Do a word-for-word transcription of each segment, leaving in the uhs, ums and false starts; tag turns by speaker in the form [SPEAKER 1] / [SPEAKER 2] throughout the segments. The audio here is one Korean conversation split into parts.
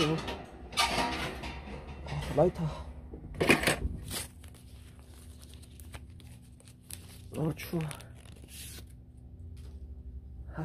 [SPEAKER 1] 또. 아, 라이터. 어, 추워. 하.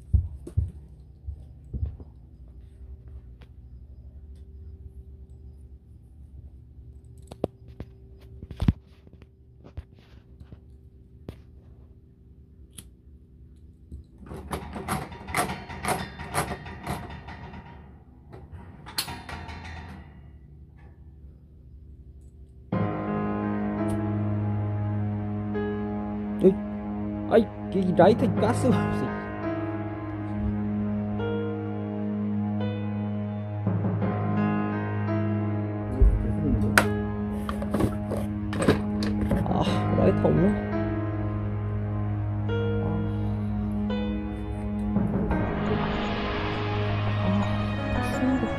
[SPEAKER 1] 아이, 이 라이터 가스가 없어. 아, 라이터 없나? 아, 추운데.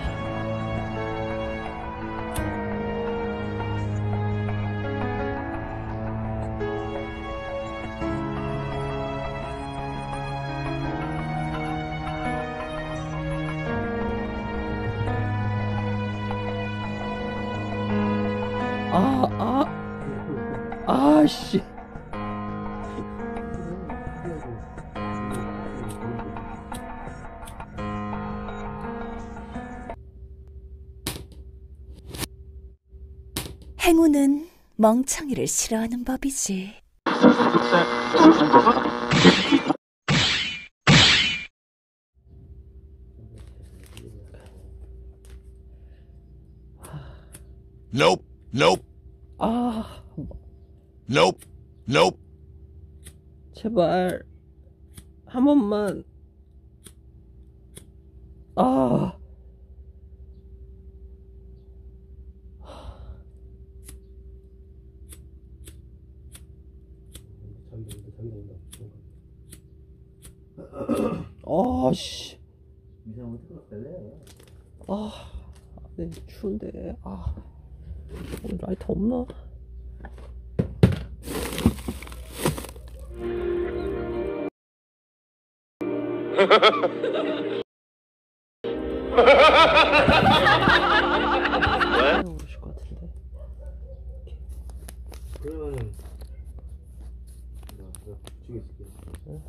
[SPEAKER 1] 아, 아, 아씨.
[SPEAKER 2] 행운은 멍청이를 싫어하는 법이지.
[SPEAKER 3] Nope, nope,
[SPEAKER 1] 아,
[SPEAKER 3] nope, nope.
[SPEAKER 1] 제발 한 번만. 아, 아씨. 아, 네, 추운데. 아, 오늘 라이터 없나? 모르실 것 같은데.
[SPEAKER 4] 그러면은 내가 뒤에 있을게.
[SPEAKER 1] 네.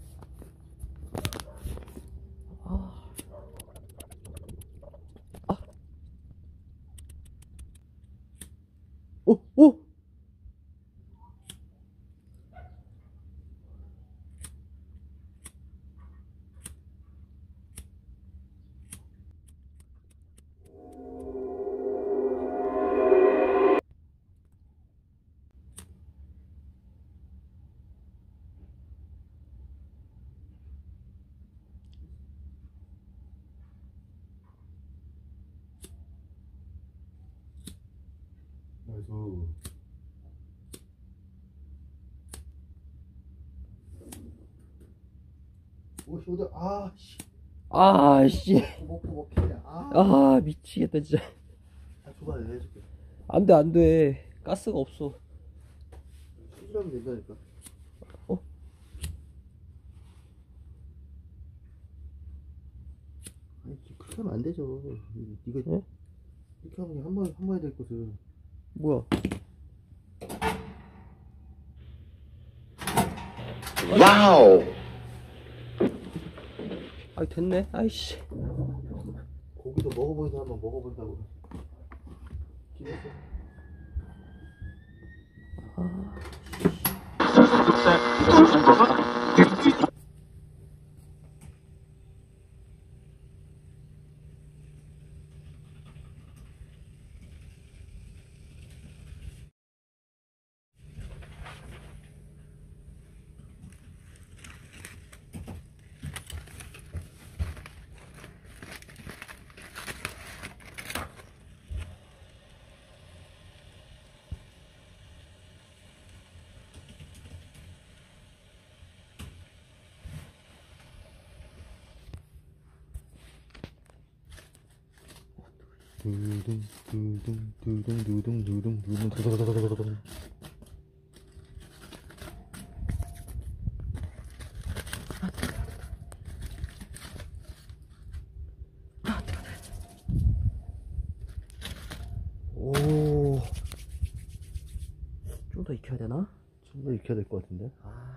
[SPEAKER 1] 아, 아, 오, 오.
[SPEAKER 4] 나이스. 오씨 어디 아씨
[SPEAKER 1] 아씨.
[SPEAKER 4] 먹고 먹히냐. 아,
[SPEAKER 1] 아, 미치겠다 진짜.
[SPEAKER 4] 아 줘봐 내가 해줄게.
[SPEAKER 1] 안돼, 안돼. 가스가 없어.
[SPEAKER 4] 수술하면 된다니까.
[SPEAKER 1] 어?
[SPEAKER 4] 아니 그렇게 하면 안 되죠. 네가
[SPEAKER 1] 네?
[SPEAKER 4] 이렇게 하면 한 번에 한 번에 될 것을.
[SPEAKER 1] 뭐야?
[SPEAKER 3] Wow.
[SPEAKER 1] 아, 됐네. 아이씨.
[SPEAKER 4] 고기도 먹어보니까 한번 먹어본다고. 기대했어. 두둥 두둥 두둥 두둥 두둥 두둥 두둥.
[SPEAKER 1] 익혀야 되나?
[SPEAKER 4] 좀 더 익혀야 될 것 같은데.
[SPEAKER 1] 아